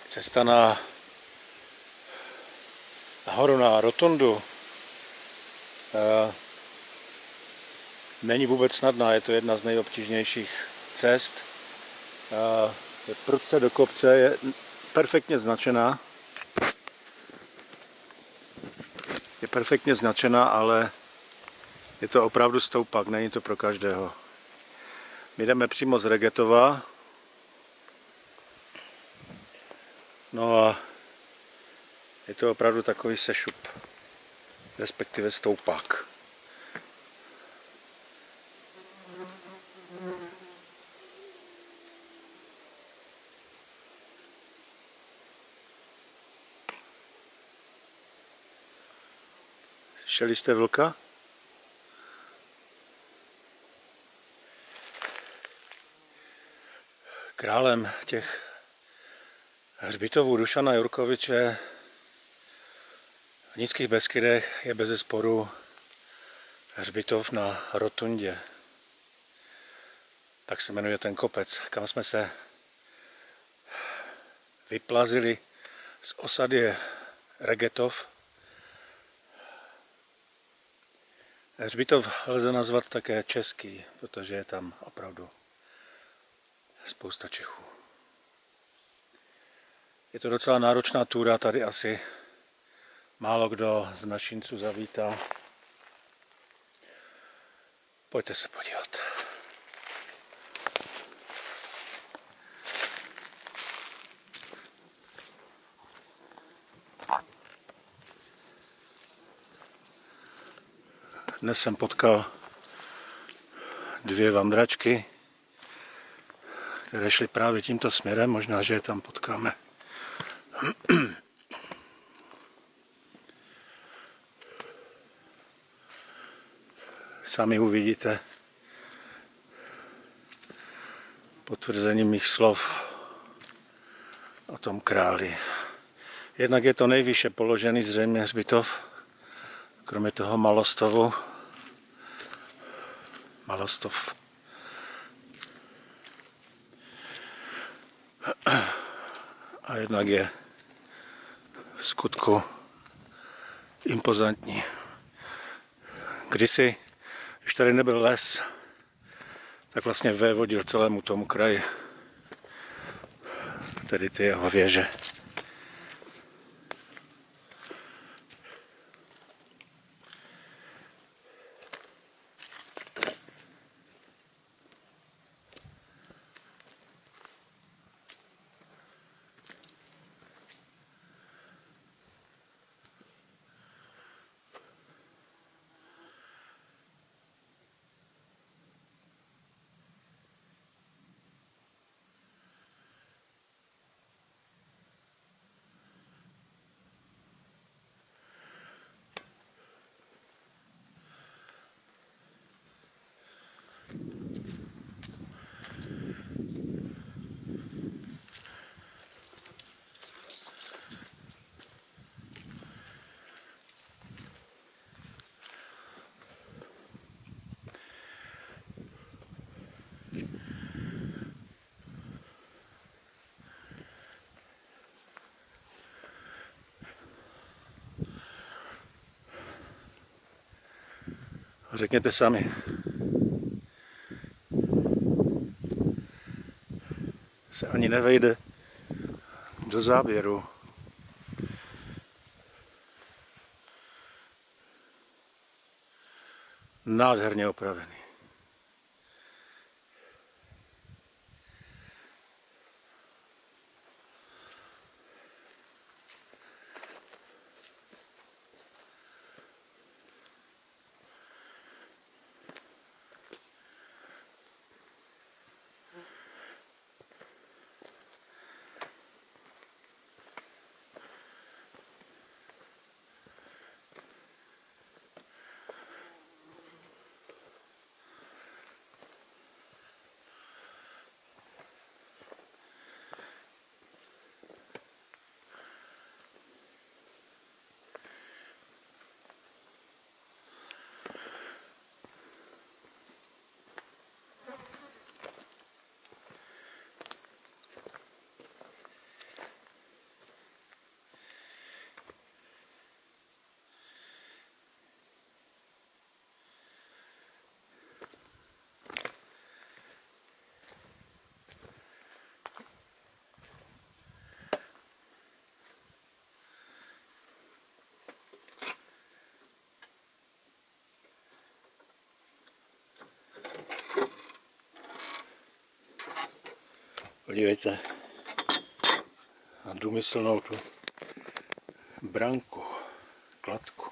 Cesta nahoru na rotundu není vůbec snadná, je to jedna z nejobtížnějších cest. Je prudce do kopce, je perfektně značená. Je perfektně značená, ale je to opravdu stoupak, není to pro každého. My jdeme přímo z Regetova. No a je to opravdu takový sešup, respektive stoupák. Slyšeli jste vlka? Králem těch hřbitovů Dušana Jurkoviče v Nízkých Beskydech je bezesporu hřbitov na Rotundě. Tak se jmenuje ten kopec, kam jsme se vyplazili z osady Regetov. Hřbitov lze nazvat také český, protože je tam opravdu spousta Čechů. Je to docela náročná túra, tady asi málo kdo z našinců zavítá. Pojďte se podívat. Dnes jsem potkal dvě vandračky, které šly právě tímto směrem, možná, že je tam potkáme. Sami uvidíte potvrzení mých slov o tom králi. Jednak je to nejvýše položený zřejmě hřbitov, kromě toho Malostov. A jednak je v skutku impozantní. Kdysi, když tady nebyl les, tak vlastně vévodil celému tomu kraji, tedy ty jeho věže. Řekněte sami. Se ani nevejde do záběru. Nádherně opravený. Podívejte na důmyslnou tu branku, kladku.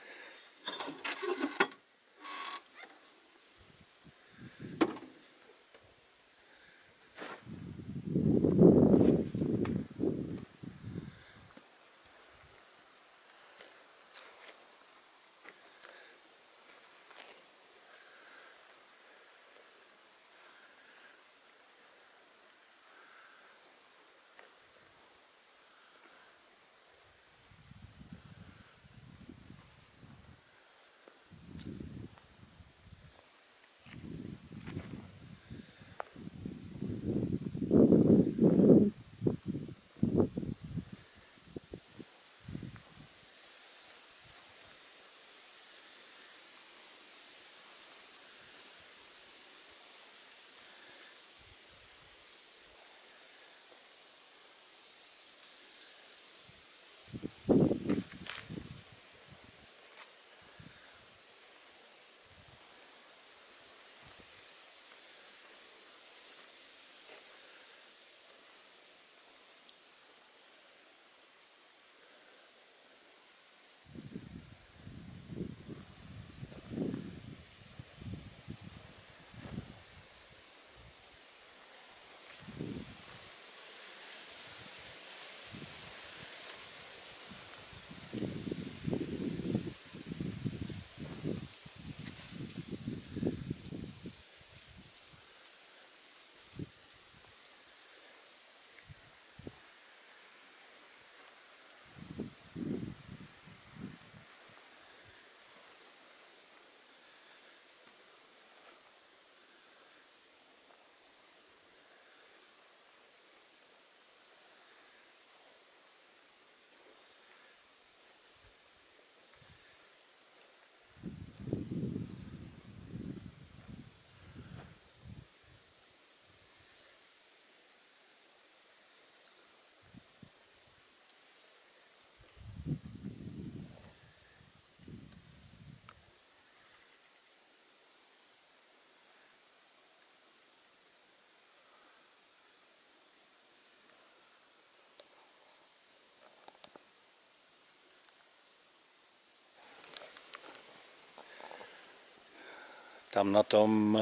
Tam na tom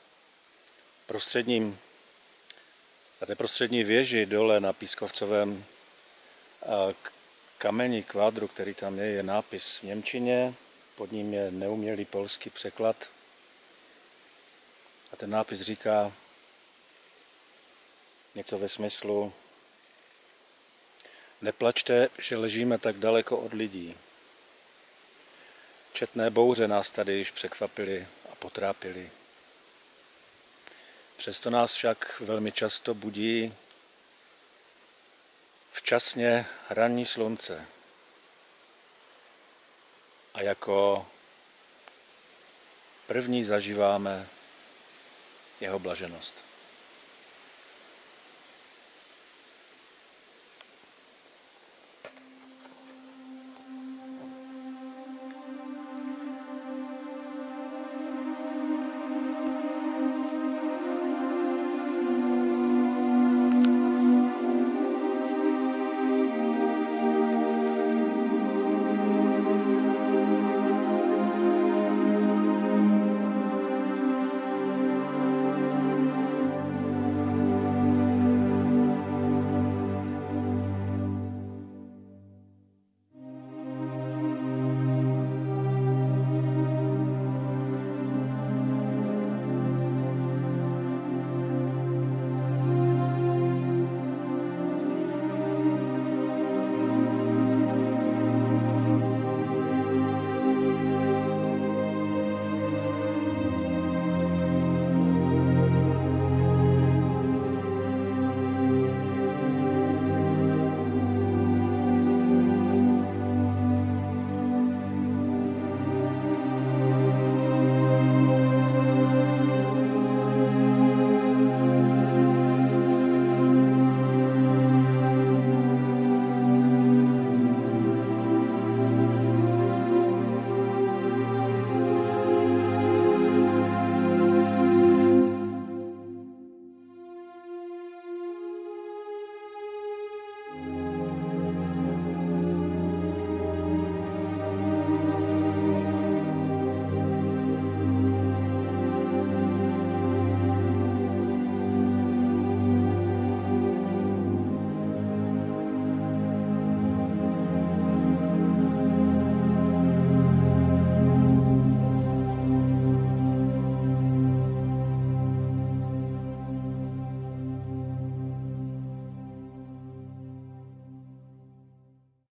prostředním, na té prostřední věži dole na pískovcovém kameni kvádru, který tam je nápis v němčině, pod ním je neumělý polský překlad a ten nápis říká něco ve smyslu: neplačte, že ležíme tak daleko od lidí. Četné bouře nás tady již překvapily a potrápily. Přesto nás však velmi často budí včasně ranní slunce a jako první zažíváme jeho blaženost.